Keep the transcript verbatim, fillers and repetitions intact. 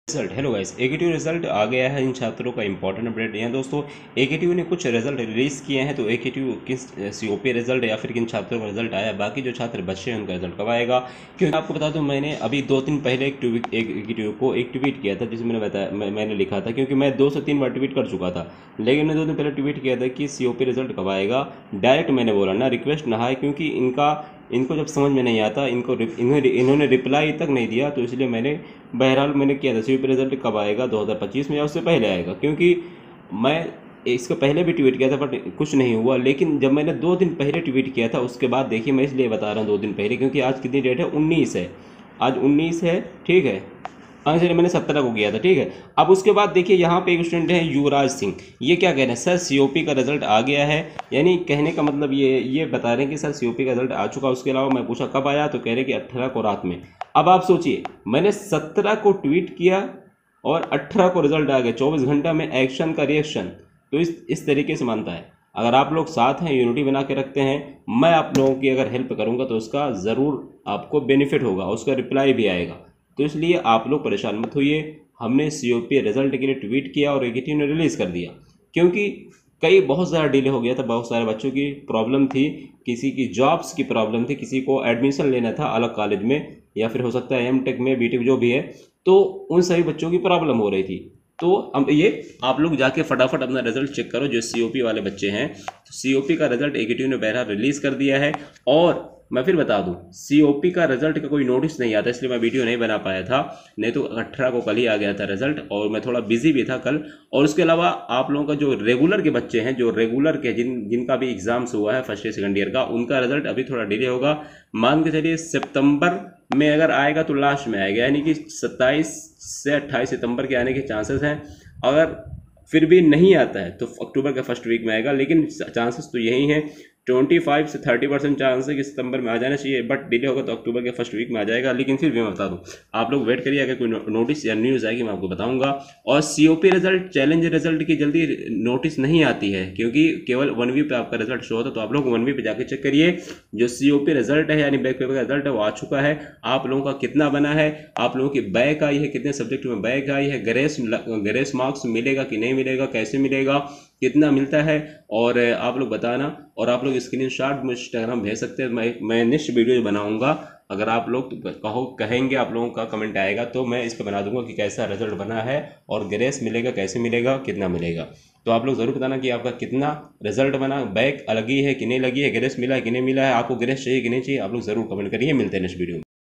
Result. Hello guys, AKTU result आ गया है। इन छात्रों का इंपॉर्टेंट अपडेट यहाँ दोस्तों, एकेटीयू ने कुछ रिजल्ट रिलीज किए हैं। तो एकेटीयू किस सीओपी रिजल्ट या फिर किन छात्रों का रिजल्ट आया, बाकी जो छात्र बच्चे हैं उनका रिजल्ट कब आएगा। क्योंकि आपको बता दूं, मैंने अभी दो दिन पहले एक ट्वीट एक एकेटीयू को एक ट्वीट किया था जिसमें मैंने बताया मैं, मैंने लिखा था, क्योंकि मैं दो से तीन बार ट्वीट कर चुका था, लेकिन मैंने दो दिन पहले ट्वीट किया था कि सीओपी रिजल्ट कब आएगा। डायरेक्ट मैंने बोला ना, रिक्वेस्ट ना है, क्योंकि इनका इनको जब समझ में नहीं आता, इनको इन्होंने इन्होंने रिप्लाई तक नहीं दिया, तो इसलिए मैंने बहरहाल मैंने किया था सीओपी रिजल्ट कब आएगा, दो हज़ार पच्चीस में या उससे पहले आएगा। क्योंकि मैं इसको पहले भी ट्वीट किया था बट कुछ नहीं हुआ, लेकिन जब मैंने दो दिन पहले ट्वीट किया था उसके बाद देखिए, मैं इसलिए बता रहा हूँ दो दिन पहले, क्योंकि आज कितनी डेट है, उन्नीस है, आज उन्नीस है, ठीक है। हाँ सर, मैंने सत्रह को किया था, ठीक है। अब उसके बाद देखिए यहाँ पे एक स्टूडेंट है युवराज सिंह, ये क्या कह रहे हैं, सर सीओपी का रिजल्ट आ गया है। यानी कहने का मतलब ये ये बता रहे हैं कि सर सीओपी का रिजल्ट आ चुका। उसके अलावा मैं पूछा कब आया, तो कह रहे कि अट्ठारह को रात में। अब आप सोचिए, मैंने सत्रह को ट्वीट किया और अट्ठारह को रिजल्ट आ गया, चौबीस घंटा में एक्शन का रिएक्शन। तो इस इस तरीके से मानता है। अगर आप लोग साथ हैं, यूनिटी बना के रखते हैं, मैं आप लोगों की अगर हेल्प करूँगा तो उसका ज़रूर आपको बेनिफिट होगा, उसका रिप्लाई भी आएगा। तो इसलिए आप लोग परेशान मत होइए। हमने सीओपी रिजल्ट के लिए ट्वीट किया और एकेटीयू ने रिलीज़ कर दिया, क्योंकि कई बहुत ज़्यादा डिले हो गया था, बहुत सारे बच्चों की प्रॉब्लम थी, किसी की जॉब्स की प्रॉब्लम थी, किसी को एडमिशन लेना था अलग कॉलेज में, या फिर हो सकता है एम टेक में, बी टेक जो भी है, तो उन सभी बच्चों की प्रॉब्लम हो रही थी। तो अब ये आप लोग जाके फटाफट अपना रिजल्ट चेक करो, जो सीओपी वाले बच्चे हैं। तो सीओपी का रिजल्ट एकेटीयू ने बहरहाल रिलीज़ कर दिया है। और मैं फिर बता दूं, सीओपी का रिजल्ट का कोई नोटिस नहीं आता, इसलिए मैं वीडियो नहीं बना पाया था, नहीं तो अठारह को कल ही आ गया था रिजल्ट, और मैं थोड़ा बिजी भी था कल। और उसके अलावा आप लोगों का जो रेगुलर के बच्चे हैं, जो रेगुलर के जिन जिनका भी एग्जाम्स हुआ है फर्स्ट ईयर सेकंड ईयर का, उनका रिजल्ट अभी थोड़ा डिले होगा। मान के चलिए सितंबर में अगर आएगा तो लास्ट में आएगा, यानी कि सत्ताईस से अट्ठाईस सितंबर के आने के चांसेस हैं। अगर फिर भी नहीं आता है तो अक्टूबर के फर्स्ट वीक में आएगा, लेकिन चांसेस तो यही हैं, पच्चीस से तीस परसेंट चांस है कि सितंबर में आ जाना चाहिए, बट डिले होगा तो अक्टूबर के फर्स्ट वीक में आ जाएगा। लेकिन फिर भी मैं बता दूं, आप लोग वेट करिए, अगर कोई नोटिस या न्यूज़ आएगी मैं आपको बताऊंगा। और सीओपी रिजल्ट, चैलेंज रिजल्ट की जल्दी नोटिस नहीं आती है, क्योंकि केवल वन वी पे आपका रिजल्ट शो होता है। तो आप लोग वन वी पे जाके चेक करिए, जो सीओपी रिजल्ट है यानी बैक पेपर का रिजल्ट है वो आ चुका है। आप लोगों का कितना बना है, आप लोगों की बैक आई है, कितने सब्जेक्ट में बैक आई है, ग्रेस ग्रेस मार्क्स मिलेगा कि नहीं मिलेगा, कैसे मिलेगा, कितना मिलता है, और आप लोग बताना। और आप लोग स्क्रीन शॉट मुझे इंस्टाग्राम भेज सकते हैं, मैं मैं नेक्स्ट वीडियो बनाऊंगा। अगर आप लोग कहो कहेंगे, आप लोगों का कमेंट आएगा तो मैं इस पर बना दूंगा कि कैसा रिजल्ट बना है, और ग्रेस मिलेगा कैसे मिलेगा, कितना मिलेगा। तो आप लोग ज़रूर बताना कि आपका कितना रिजल्ट बना, बैक लगी है कि नहीं लगी है, ग्रेस मिला है कि नहीं मिला है, आपको ग्रेस चाहिए कि नहीं चाहिए, आप लोग ज़रूर कमेंट करिए। मिलते हैं नेक्स्ट वीडियो में।